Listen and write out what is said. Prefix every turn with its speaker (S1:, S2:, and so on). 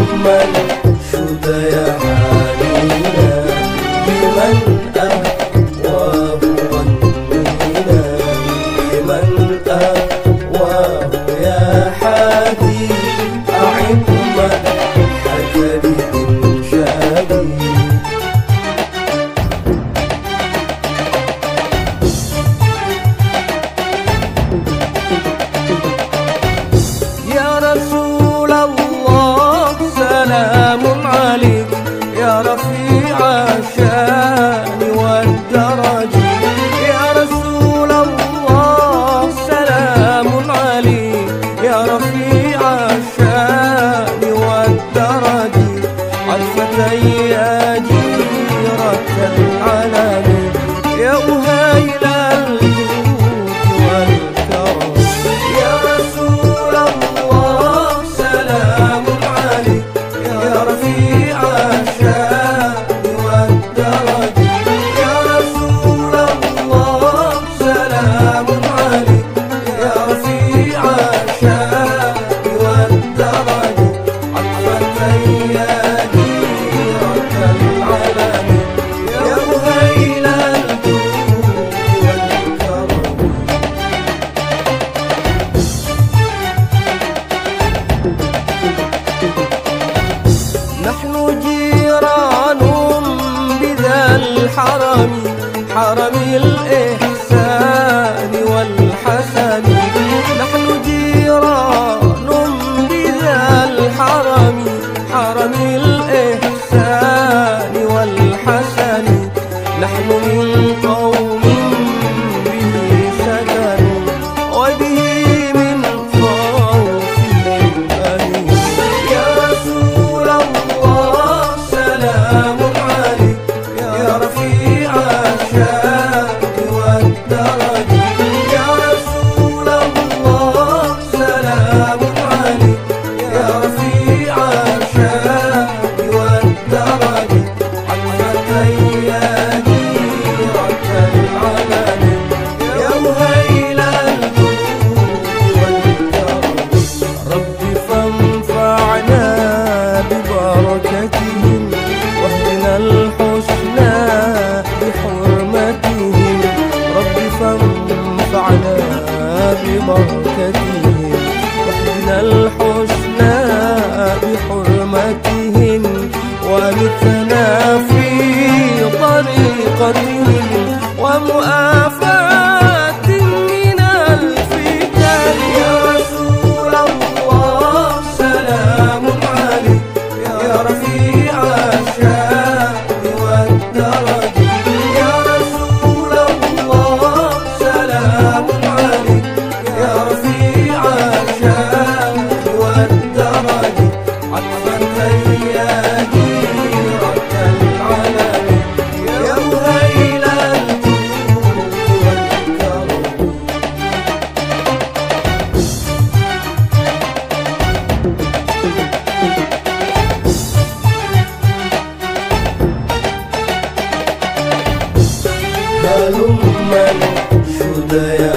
S1: انشد يا حنينا بمن أهواه غنينا، بمن أهواه يا حادي أعد مدحك بإنشادي. يا رسول الله سلام عليك، يا رفيع الشان والدرج. يا رسول الله سلام عليك، يا رفيع الشان والدرج. عطفة يا جيرة العلم، يا أهيل الجود والكرم. يا رسول الله سلام عليك، يا رفيع الشان والدرج. يا رسول الله سلام عليك، يا رفيع الشان والدرج. عطفة يا جيرة العلم، يا أهيل الجود والكرم. نحن جيران بذا الحرم، حرم الإحسان والحسن. نحن جيران بذا الحرم، حرم الإحسان والحسن. نحن من قوم به سكنوا، وبه من خوفهم أمين. يا رسول الله سلام عليك، يا رفيع الشان والدرج. يا رسول الله سلام عليك، يا رفيع الشان والدرج. عطفة يا جيرة العلم، يا أهيل الجود والكرم. رب فانفعنا ببركتهم، واهدنا الحسنى بحرمتهم. رب فانفعنا ببركتهم، واهدنا الحسنى بحرمتهم. وامتنا في طريقتهم، ومؤافاة من الفتن. يا رسول الله سلام عليك، يا رفيع الشان والدرج. يا رسول الله سلام عليك، يا رفيع الشان والدرج. عطفة يا جيرة العلم، يا أهيل الجود والكرم. هلم انشد يا